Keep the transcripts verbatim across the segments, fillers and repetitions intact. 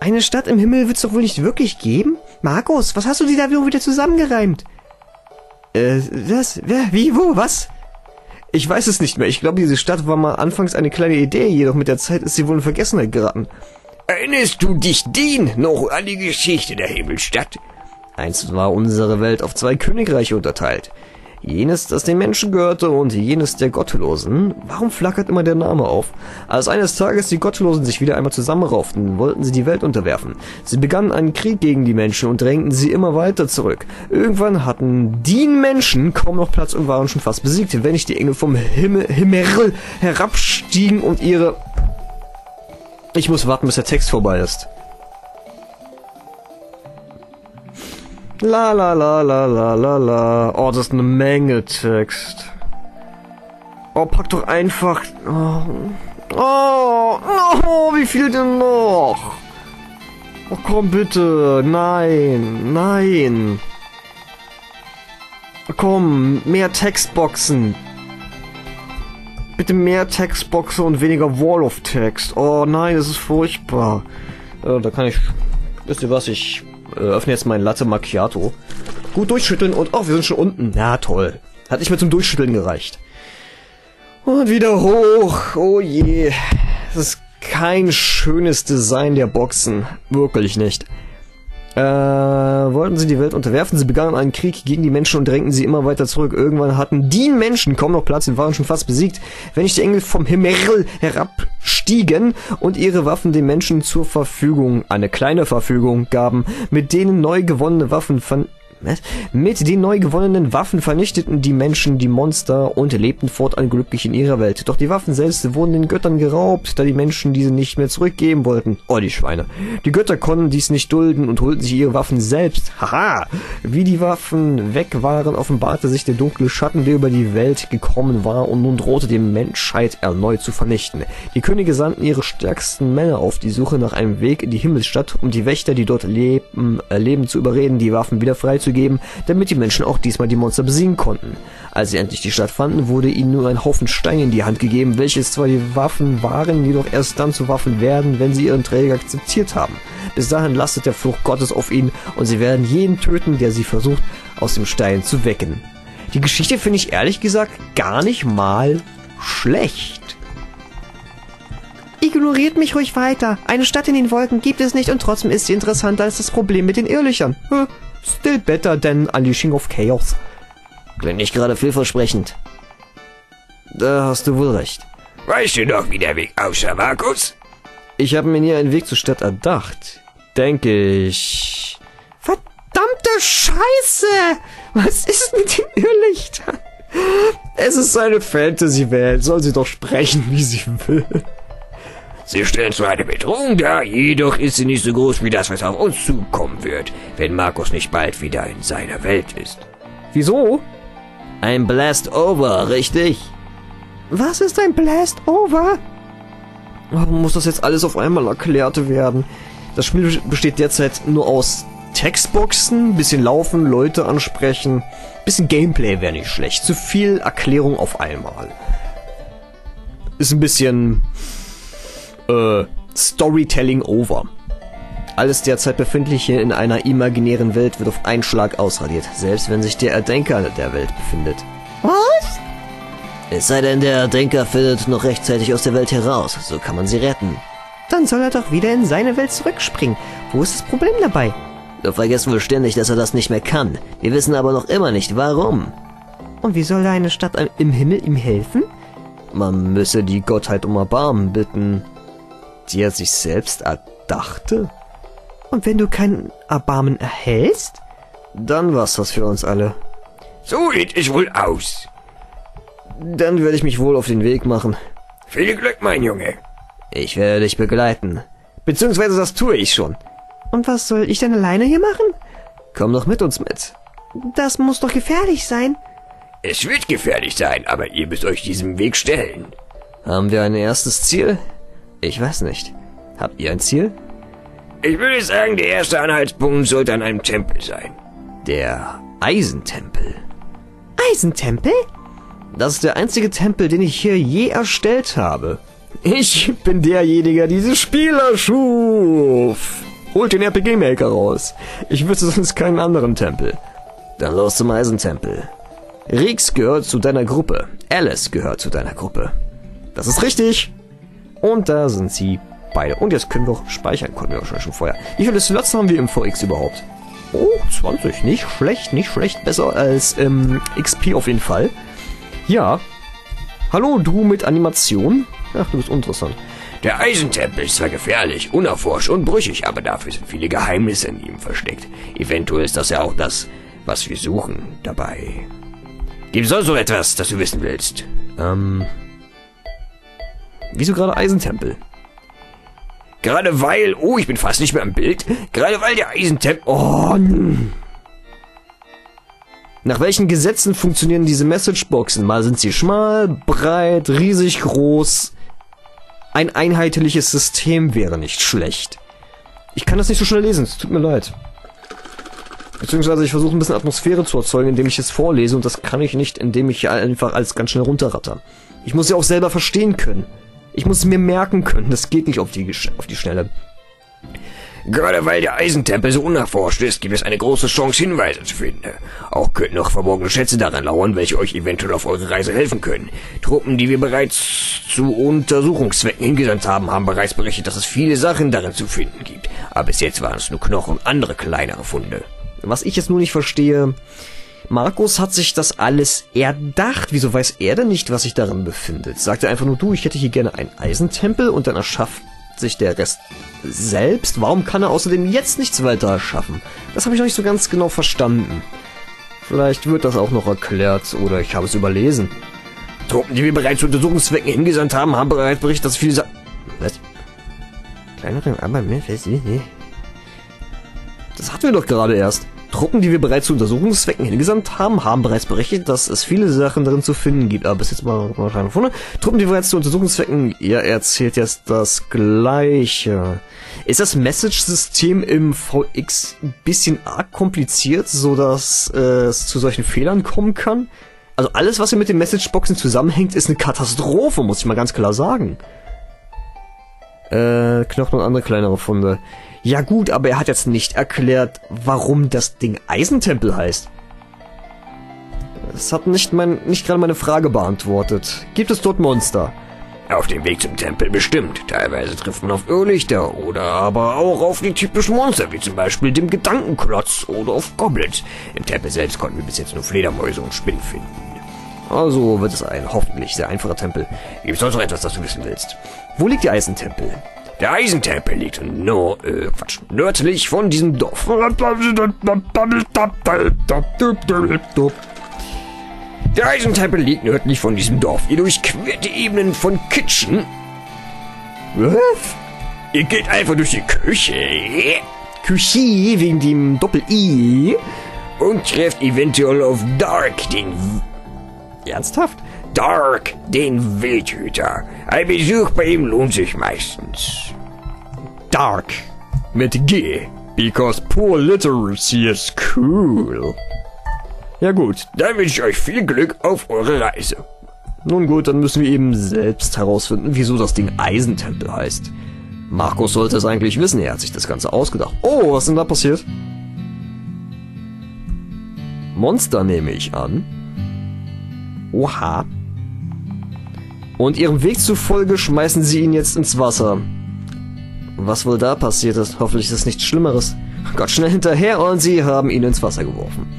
Eine Stadt im Himmel wird's doch wohl nicht wirklich geben? Markus, was hast du dir da wieder zusammengereimt? Äh, was? Wer? Wie? Wo? Was? Ich weiß es nicht mehr. Ich glaube, diese Stadt war mal anfangs eine kleine Idee, jedoch mit der Zeit ist sie wohl in Vergessenheit geraten. Erinnerst du dich, Dean, noch an die Geschichte der Himmelstadt? Einst war unsere Welt auf zwei Königreiche unterteilt. Jenes, das den Menschen gehörte, und jenes der Gottlosen. Warum flackert immer der Name auf? Als eines Tages die Gottlosen sich wieder einmal zusammenrauften, wollten sie die Welt unterwerfen. Sie begannen einen Krieg gegen die Menschen und drängten sie immer weiter zurück. Irgendwann hatten die Menschen kaum noch Platz und waren schon fast besiegt, wenn nicht die Engel vom Himmel, Himmel herabstiegen und ihre... Ich muss warten, bis der Text vorbei ist. La la la la la la la. Oh, das ist eine Menge Text. Oh, pack doch einfach... Oh, oh, oh, wie viel denn noch? Oh, komm bitte. Nein, nein. Komm, mehr Textboxen. Bitte mehr Textboxen und weniger Wall of Text. Oh nein, das ist furchtbar. Äh, da kann ich... Wisst ihr was, ich... öffne jetzt meinen Latte Macchiato. Gut durchschütteln und... Oh, wir sind schon unten. Na toll. Hat nicht mehr zum Durchschütteln gereicht. Und wieder hoch. Oh je. Das ist kein schönes Design der Boxen. Wirklich nicht. Äh, wollten sie die Welt unterwerfen. Sie begannen einen Krieg gegen die Menschen und drängten sie immer weiter zurück. Irgendwann hatten die Menschen kaum noch Platz und waren schon fast besiegt, wenn nicht die Engel vom Himmel herabstiegen und ihre Waffen den Menschen zur Verfügung, eine kleine Verfügung, gaben, mit denen neu gewonnene Waffen von Mit den neu gewonnenen Waffen vernichteten die Menschen die Monster und lebten fortan glücklich in ihrer Welt. Doch die Waffen selbst wurden den Göttern geraubt, da die Menschen diese nicht mehr zurückgeben wollten. Oh, die Schweine. Die Götter konnten dies nicht dulden und holten sich ihre Waffen selbst. Haha! Wie die Waffen weg waren, offenbarte sich der dunkle Schatten, der über die Welt gekommen war und nun drohte die Menschheit erneut zu vernichten. Die Könige sandten ihre stärksten Männer auf die Suche nach einem Weg in die Himmelsstadt, um die Wächter, die dort leben, äh, leben zu überreden, die Waffen wieder frei zu geben, damit die Menschen auch diesmal die Monster besiegen konnten. Als sie endlich die Stadt fanden, wurde ihnen nur ein Haufen Steine in die Hand gegeben, welches zwar die Waffen waren, jedoch erst dann zu Waffen werden, wenn sie ihren Träger akzeptiert haben. Bis dahin lastet der Fluch Gottes auf ihnen und sie werden jeden töten, der sie versucht, aus dem Stein zu wecken. Die Geschichte finde ich ehrlich gesagt gar nicht mal schlecht. Ignoriert mich ruhig weiter. Eine Stadt in den Wolken gibt es nicht und trotzdem ist sie interessanter als das Problem mit den Irrlichern. Hm. Still better than Unleashing of Chaos. Klingt nicht gerade vielversprechend. Da hast du wohl recht. Weißt du noch, wie der Weg aussah, Markus? Ich habe mir nie einen Weg zur Stadt erdacht. Denke ich... Verdammte Scheiße! Was ist mit den Irrlichtern? Es ist eine Fantasy-Welt. Soll sie doch sprechen, wie sie will. Sie stellen zwar eine Bedrohung dar, jedoch ist sie nicht so groß wie das, was auf uns zukommen wird, wenn Markus nicht bald wieder in seiner Welt ist. Wieso? Ein Blast-Over, richtig? Was ist ein Blast-Over? Warum muss das jetzt alles auf einmal erklärt werden? Das Spiel besteht derzeit nur aus Textboxen, bisschen laufen, Leute ansprechen, bisschen Gameplay wäre nicht schlecht. Zu viel Erklärung auf einmal. Ist ein bisschen... Äh, Storytelling over. Alles derzeit Befindliche in einer imaginären Welt wird auf einen Schlag ausradiert, selbst wenn sich der Erdenker der Welt befindet. Was? Es sei denn, der Erdenker findet noch rechtzeitig aus der Welt heraus, so kann man sie retten. Dann soll er doch wieder in seine Welt zurückspringen. Wo ist das Problem dabei? Du vergessen wohl ständig, dass er das nicht mehr kann. Wir wissen aber noch immer nicht, warum. Und wie soll da eine Stadt im Himmel ihm helfen? Man müsse die Gottheit um Erbarmen bitten, die er sich selbst erdachte? Und wenn du kein Erbarmen erhältst? Dann war's das für uns alle. So sieht es wohl aus. Dann werde ich mich wohl auf den Weg machen. Viel Glück, mein Junge. Ich werde dich begleiten. Beziehungsweise das tue ich schon. Und was soll ich denn alleine hier machen? Komm doch mit uns mit. Das muss doch gefährlich sein. Es wird gefährlich sein, aber ihr müsst euch diesem Weg stellen. Haben wir ein erstes Ziel? Ich weiß nicht. Habt ihr ein Ziel? Ich würde sagen, der erste Anhaltspunkt sollte an einem Tempel sein. Der Eisentempel. Eisentempel? Das ist der einzige Tempel, den ich hier je erstellt habe. Ich bin derjenige, der diese Spiele schuf. Holt den R P G-Maker raus. Ich wüsste sonst keinen anderen Tempel. Dann los zum Eisentempel. Rix gehört zu deiner Gruppe. Alice gehört zu deiner Gruppe. Das ist richtig. Und da sind sie beide. Und jetzt können wir auch speichern. Konnten wir auch schon, schon vorher. Wie viele Slots haben wir im V X überhaupt? Oh, zwanzig. Nicht schlecht, nicht schlecht. Besser als ähm, X P auf jeden Fall. Ja. Hallo, du mit Animation? Ach, du bist uninteressant. Der Eisentempel ist zwar gefährlich, unerforscht und brüchig, aber dafür sind viele Geheimnisse in ihm versteckt. Eventuell ist das ja auch das, was wir suchen, dabei. Gibt es sonst noch etwas, das du wissen willst? Ähm... Wieso gerade Eisentempel? Gerade weil... Oh, ich bin fast nicht mehr im Bild. Gerade weil der Eisentempel... Oh... Nach welchen Gesetzen funktionieren diese Messageboxen? Mal sind sie schmal, breit, riesig groß... Ein einheitliches System wäre nicht schlecht. Ich kann das nicht so schnell lesen, es tut mir leid. Beziehungsweise ich versuche ein bisschen Atmosphäre zu erzeugen, indem ich es vorlese, und das kann ich nicht, indem ich einfach alles ganz schnell runterratter. Ich muss ja auch selber verstehen können. Ich muss es mir merken können, das geht nicht auf die, auf die Schnelle. Gerade weil der Eisentempel so unerforscht ist, gibt es eine große Chance, Hinweise zu finden. Auch könnten noch verborgene Schätze daran lauern, welche euch eventuell auf eure Reise helfen können. Truppen, die wir bereits zu Untersuchungszwecken hingesandt haben, haben bereits berichtet, dass es viele Sachen darin zu finden gibt. Aber bis jetzt waren es nur Knochen und andere kleinere Funde. Was ich jetzt nur nicht verstehe, Markus hat sich das alles erdacht. Wieso weiß er denn nicht, was sich darin befindet? Sagt er einfach nur, du, ich hätte hier gerne einen Eisentempel, und dann erschafft sich der Rest selbst. Warum kann er außerdem jetzt nichts weiter erschaffen? Das habe ich noch nicht so ganz genau verstanden. Vielleicht wird das auch noch erklärt, oder ich habe es überlesen. Truppen, die wir bereits zu Untersuchungszwecken hingesandt haben, haben bereits berichtet, dass viele Sa... Was? Kleinere, aber mehr... Das hatten wir doch gerade erst. Truppen, die wir bereits zu Untersuchungszwecken hingesandt haben, haben bereits berichtet, dass es viele Sachen darin zu finden gibt. Aber bis jetzt mal wahrscheinlich vorne. Truppen, die bereits zu Untersuchungszwecken... Ja, er erzählt jetzt das Gleiche. Ist das Message-System im V X ein bisschen arg kompliziert, so dass äh, es zu solchen Fehlern kommen kann? Also alles, was hier mit den Messageboxen zusammenhängt, ist eine Katastrophe, muss ich mal ganz klar sagen. Äh, Knochen und andere kleinere Funde. Ja gut, aber er hat jetzt nicht erklärt, warum das Ding Eisentempel heißt. Das hat nicht, mein, nicht gerade meine Frage beantwortet. Gibt es dort Monster? Auf dem Weg zum Tempel bestimmt. Teilweise trifft man auf Irrlichter oder aber auch auf die typischen Monster, wie zum Beispiel dem Gedankenklotz oder auf Goblins. Im Tempel selbst konnten wir bis jetzt nur Fledermäuse und Spinnen finden. Also wird es ein hoffentlich sehr einfacher Tempel. Gibt es sonst noch etwas, das du wissen willst? Wo liegt der Eisentempel? Der Eisentempel liegt no, äh, Quatsch, nördlich von diesem Dorf. Der Eisentempel liegt nördlich von diesem Dorf. Ihr durchquert die Ebenen von Kitchen. Was? Ihr geht einfach durch die Küche. Küche wegen dem Doppel-I. Und trefft eventuell auf Dark, den... Ernsthaft? Dark, den Wildhüter. Ein Besuch bei ihm lohnt sich meistens. Dark. Mit G. Because poor literacy is cool. Ja gut. Dann wünsche ich euch viel Glück auf eure Reise. Nun gut, dann müssen wir eben selbst herausfinden, wieso das Ding Eisentempel heißt. Markus sollte es eigentlich wissen, er hat sich das Ganze ausgedacht. Oh, was ist denn da passiert? Monster nehme ich an. Oha. Und ihrem Weg zufolge schmeißen sie ihn jetzt ins Wasser. Was wohl da passiert ist? Hoffentlich ist es nichts Schlimmeres. Gott, schnell hinterher, und sie haben ihn ins Wasser geworfen.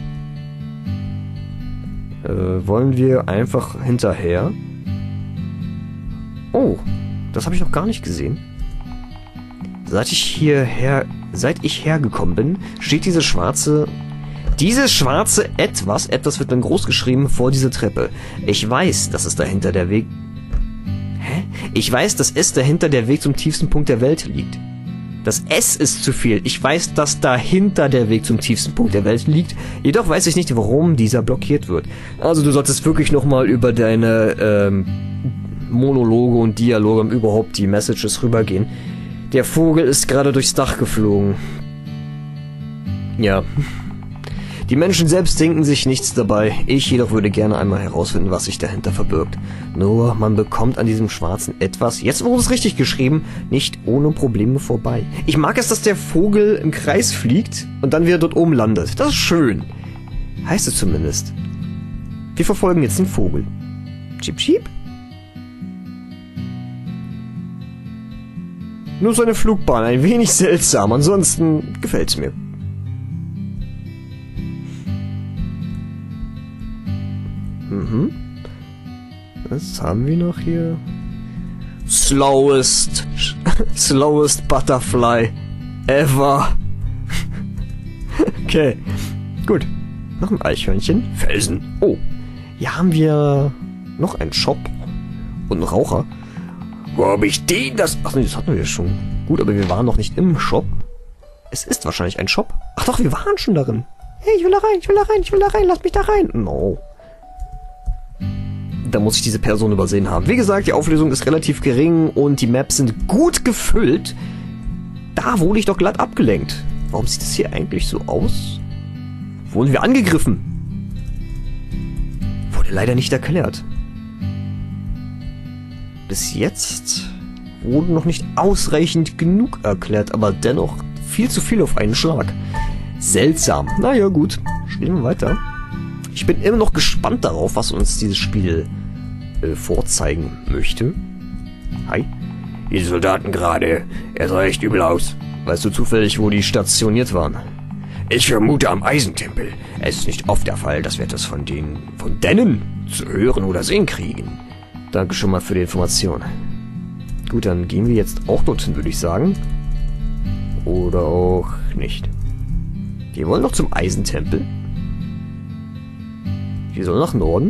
Äh, wollen wir einfach hinterher? Oh, das habe ich noch gar nicht gesehen. Seit ich hierher, seit ich hergekommen bin, steht diese schwarze... Dieses schwarze Etwas, etwas wird dann groß geschrieben, vor dieser Treppe. Ich weiß, dass es dahinter der Weg... Hä? Ich weiß, dass es dahinter der Weg zum tiefsten Punkt der Welt liegt. Das S ist zu viel. Ich weiß, dass dahinter der Weg zum tiefsten Punkt der Welt liegt. Jedoch weiß ich nicht, warum dieser blockiert wird. Also du solltest wirklich nochmal über deine ähm, Monologe und Dialoge und überhaupt die Messages rübergehen. Der Vogel ist gerade durchs Dach geflogen. Ja... Die Menschen selbst denken sich nichts dabei. Ich jedoch würde gerne einmal herausfinden, was sich dahinter verbirgt. Nur, man bekommt an diesem schwarzen Etwas, jetzt wurde es richtig geschrieben, nicht ohne Probleme vorbei. Ich mag es, dass der Vogel im Kreis fliegt und dann wieder dort oben landet. Das ist schön. Heißt es zumindest. Wir verfolgen jetzt den Vogel. Chip, chip. Nur seine Flugbahn ein wenig seltsam, ansonsten gefällt's mir. Mhm. Was haben wir noch hier? Slowest, slowest Butterfly ever. Okay, gut. Noch ein Eichhörnchen. Felsen. Oh, hier haben wir noch einen Shop und einen Raucher. Wo hab ich den? Das... Ach nee, das hatten wir schon. Gut, aber wir waren noch nicht im Shop. Es ist wahrscheinlich ein Shop. Ach doch, wir waren schon darin. Hey, ich will da rein, ich will da rein, ich will da rein, lass mich da rein. No. Da muss ich diese Person übersehen haben. Wie gesagt, die Auflösung ist relativ gering und die Maps sind gut gefüllt. Da wurde ich doch glatt abgelenkt. Warum sieht es hier eigentlich so aus? Wurden wir angegriffen? Wurde leider nicht erklärt. Bis jetzt wurde noch nicht ausreichend genug erklärt, aber dennoch viel zu viel auf einen Schlag. Seltsam. Naja, gut. Spielen wir weiter. Ich bin immer noch gespannt darauf, was uns dieses Spiel äh, vorzeigen möchte. Hi. Die Soldaten gerade. Er sah echt übel aus. Weißt du zufällig, wo die stationiert waren? Ich vermute am Eisentempel. Es ist nicht oft der Fall, dass wir etwas von denen, von denen zu hören oder sehen kriegen. Danke schon mal für die Information. Gut, dann gehen wir jetzt auch dorthin, würde ich sagen. Oder auch nicht. Wir wollen noch zum Eisentempel. Wir sollen nach Norden.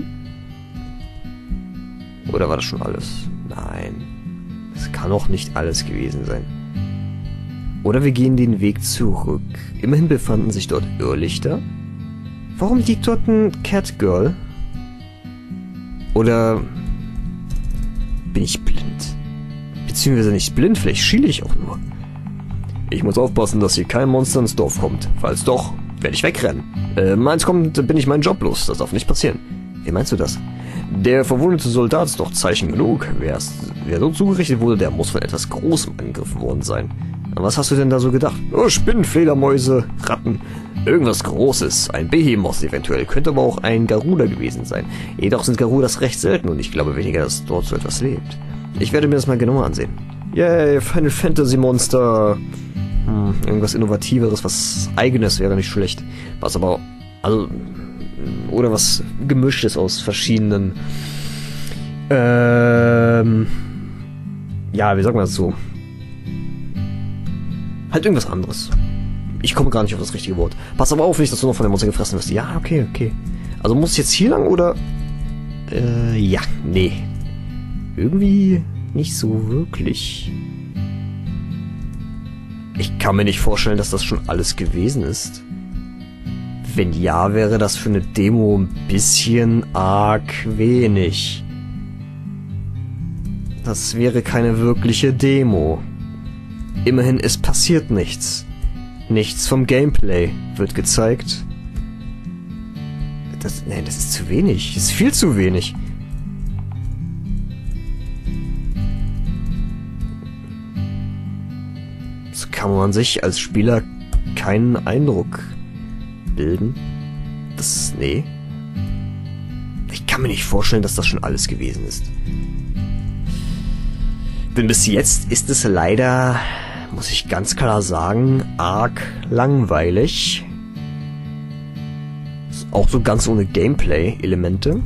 Oder war das schon alles? Nein. Das kann auch nicht alles gewesen sein. Oder wir gehen den Weg zurück. Immerhin befanden sich dort Irrlichter. Warum liegt dort ein Catgirl? Oder... bin ich blind? Beziehungsweise nicht blind, vielleicht schiele ich auch nur. Ich muss aufpassen, dass hier kein Monster ins Dorf kommt. Falls doch, werde ich wegrennen. Äh, meins kommt, bin ich meinen Job los. Das darf nicht passieren. Wie meinst du das? Der verwundete Soldat ist doch Zeichen genug. Wer, ist, wer so zugerichtet wurde, der muss von etwas Großem angegriffen worden sein. Was hast du denn da so gedacht? Oh, Spinnen, Fledermäuse, Ratten. Irgendwas Großes. Ein Behemoth eventuell. Könnte aber auch ein Garuda gewesen sein. Jedoch sind Garudas recht selten und ich glaube weniger, dass dort so etwas lebt. Ich werde mir das mal genauer ansehen. Yay, Final Fantasy Monster. Hm, irgendwas Innovativeres, was Eigenes wäre nicht schlecht. Was aber... Also... Oder was Gemischtes aus verschiedenen... Ähm... Ja, wie sagen wir das so? Halt irgendwas anderes. Ich komme gar nicht auf das richtige Wort. Pass aber auf, nicht, dass du noch von dem Monster gefressen wirst. Ja, okay, okay. Also muss ich jetzt hier lang oder... Äh, ja, nee. Irgendwie nicht so wirklich. Ich kann mir nicht vorstellen, dass das schon alles gewesen ist. Wenn ja, wäre das für eine Demo ein bisschen arg wenig. Das wäre keine wirkliche Demo. Immerhin, es passiert nichts. Nichts vom Gameplay wird gezeigt. Das, nee, das ist zu wenig. Das ist viel zu wenig. So kann man sich als Spieler keinen Eindruck bilden. Das, nee. Ich kann mir nicht vorstellen, dass das schon alles gewesen ist. Denn bis jetzt ist es leider, muss ich ganz klar sagen, arg langweilig. Ist auch so ganz ohne Gameplay-Elemente.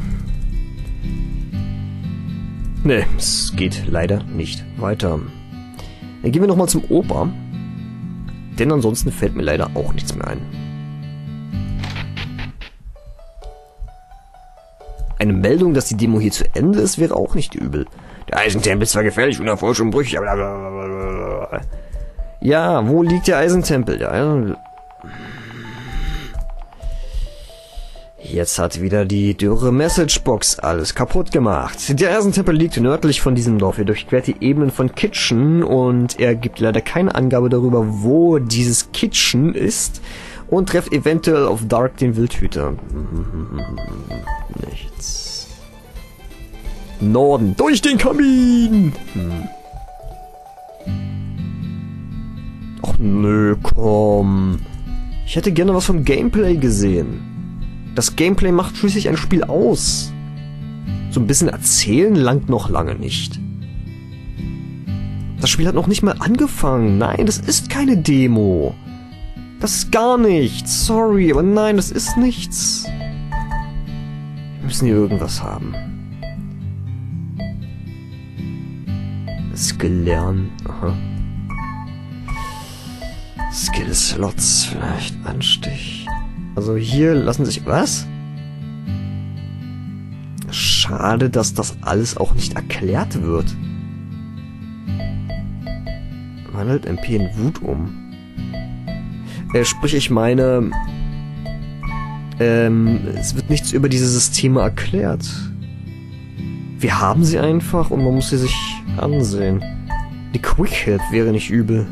Nee, es geht leider nicht weiter. Dann gehen wir nochmal zum Opa. Denn ansonsten fällt mir leider auch nichts mehr ein. Eine Meldung, dass die Demo hier zu Ende ist, wäre auch nicht übel. Der Eisentempel ist zwar gefährlich, unerforscht und brüchig, aber... Blablabla. Ja, wo liegt der Eisentempel? Ja. Jetzt hat wieder die dürre Messagebox alles kaputt gemacht. Der Eisentempel liegt nördlich von diesem Dorf. Er durchquert die Ebenen von Kitchen und er gibt leider keine Angabe darüber, wo dieses Kitchen ist. Und trefft eventuell auf Dark den Wildhüter. Nichts. Norden, durch den Kamin! Hm. Ach nö, komm. Ich hätte gerne was vom Gameplay gesehen. Das Gameplay macht schließlich ein Spiel aus. So ein bisschen erzählen langt noch lange nicht. Das Spiel hat noch nicht mal angefangen. Nein, das ist keine Demo. Das ist gar nichts. Sorry, aber nein, das ist nichts. Wir müssen hier irgendwas haben. Skill lernen. Aha. Skill-Slots vielleicht. Anstich. Also hier lassen sich... Was? Schade, dass das alles auch nicht erklärt wird. Wandelt M P in Wut um. Äh, sprich, ich meine... Ähm, es wird nichts über diese Systeme erklärt. Wir haben sie einfach und man muss sie sich ansehen. Die Quick Hit wäre nicht übel.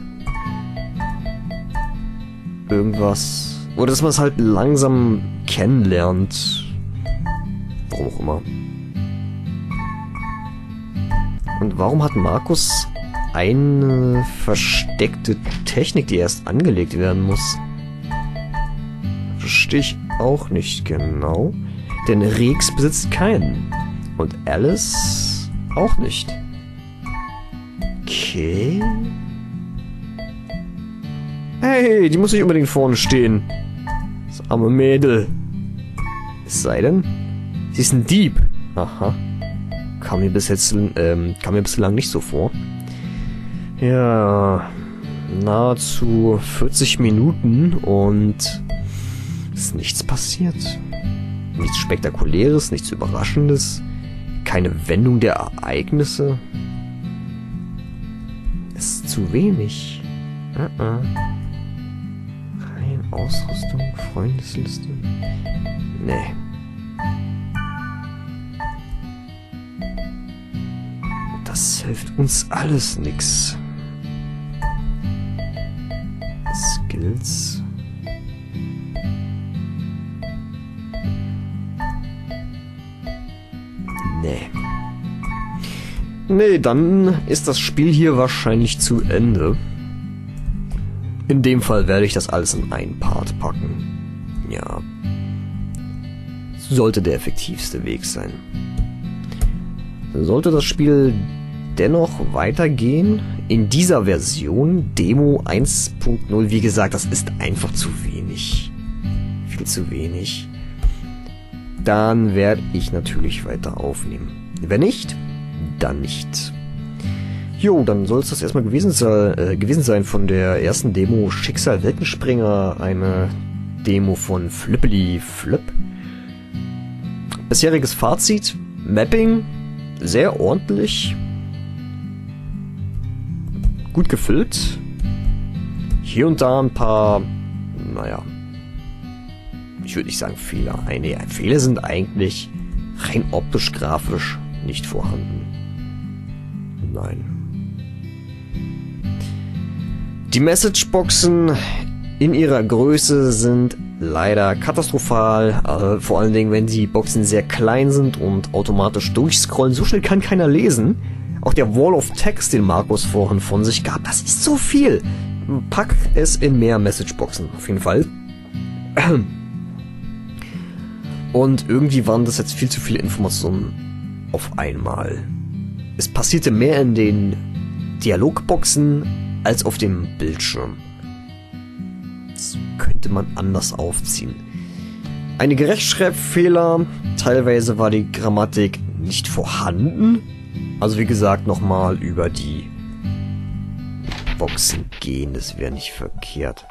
Irgendwas. Oder dass man es halt langsam kennenlernt. Warum auch immer. Und warum hat Markus eine versteckte Technik, die erst angelegt werden muss? Verstehe ich auch nicht genau. Denn Rex besitzt keinen. Und Alice auch nicht. Okay. Hey, die muss nicht unbedingt vorne stehen. Das arme Mädel. Es sei denn, sie ist ein Dieb. Aha. Kam mir bis jetzt, ähm, kam mir bislang nicht so vor. Ja, nahezu vierzig Minuten und ist nichts passiert. Nichts Spektakuläres, nichts Überraschendes. Keine Wendung der Ereignisse. Ist zu wenig. Uh-uh. Rein Ausrüstung, Freundesliste. Nee. Das hilft uns alles nix. Skills. Nee. Nee, dann ist das Spiel hier wahrscheinlich zu Ende. In dem Fall werde ich das alles in einen Part packen. Ja. Sollte der effektivste Weg sein. Sollte das Spiel dennoch weitergehen, in dieser Version, Demo eins Punkt null, wie gesagt, das ist einfach zu wenig. Viel zu wenig. Dann werde ich natürlich weiter aufnehmen. Wenn nicht, dann nicht. Jo, dann soll es das erstmal gewesen, äh, gewesen sein von der ersten Demo Schicksal Weltenspringer, eine Demo von Flippily Flip. Bisheriges Fazit, Mapping, sehr ordentlich, gut gefüllt, hier und da ein paar, naja, ich würde nicht sagen Fehler, nee, Fehler sind eigentlich rein optisch, grafisch nicht vorhanden. Nein. Die Messageboxen in ihrer Größe sind leider katastrophal, äh, vor allen Dingen, wenn die Boxen sehr klein sind und automatisch durchscrollen. So schnell kann keiner lesen. Auch der Wall of Text, den Markus vorhin von sich gab, das ist so viel. Pack es in mehr Messageboxen, auf jeden Fall. Und irgendwie waren das jetzt viel zu viele Informationen auf einmal. Es passierte mehr in den Dialogboxen als auf dem Bildschirm. Das könnte man anders aufziehen. Einige Rechtschreibfehler, teilweise war die Grammatik nicht vorhanden. Also wie gesagt, nochmal über die Boxen gehen, das wäre nicht verkehrt.